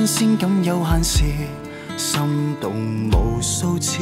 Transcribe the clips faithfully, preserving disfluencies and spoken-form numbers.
鮮感有限時，心動無數次。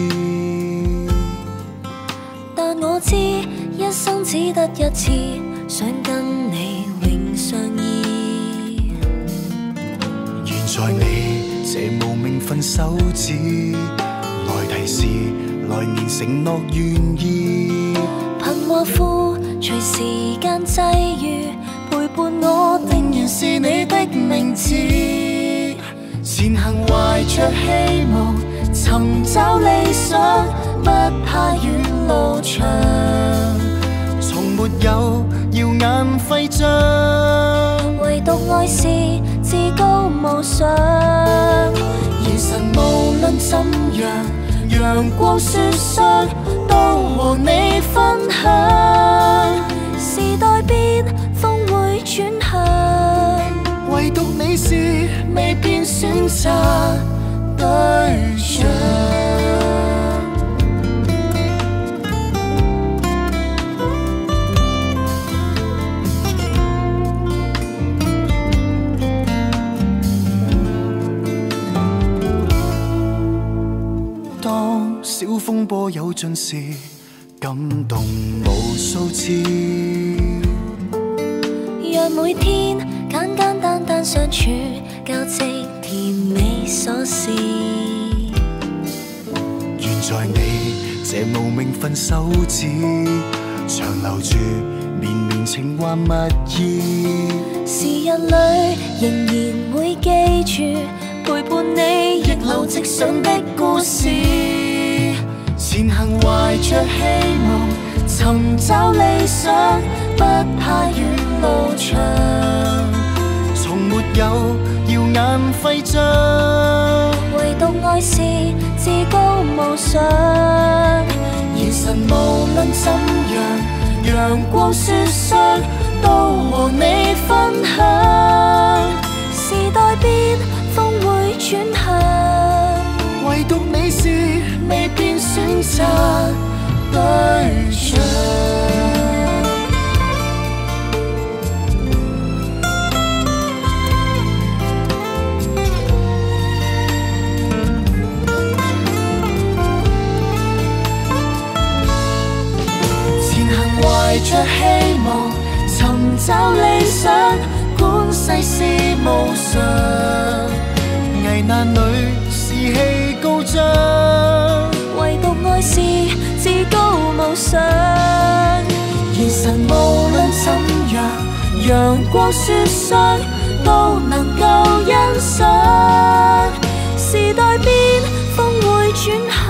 但我知一生只得一次，想跟你永相依。 現在你這無名分手指，來提示來年承諾願意。 貧或富隨時間際遇，陪伴我定然是你的名字。 前行懷着希望，尋找理想，不怕遠路長，從沒有耀眼徽章， 唯獨愛是至高無上。 現實無論怎樣，陽光雪霜都和你分享。 時代變，風會轉向， 唯獨你是未變選擇對象。當小風波有盡時，感動無數次。 讓每天簡簡單單相處，交織甜美瑣事。 願在你這無名分手指，長留住綿綿情話蜜意。 時日裏仍然會記住，陪伴你逆流直上的故事。 前行懷着希望，尋找理想，不怕遠路長，從沒有耀眼徽章， 唯獨愛是至高無上。 現實無論怎樣，陽光雪霜都和你分享。 時代變，風會轉向， 唯獨你是未變選擇對象。前行懷着希望，尋找理想，管世事無常，危難裏士氣高漲， 唯獨愛是至高無上。 現實無論怎樣，陽光雪霜都能夠欣賞。 時代變，風會轉向。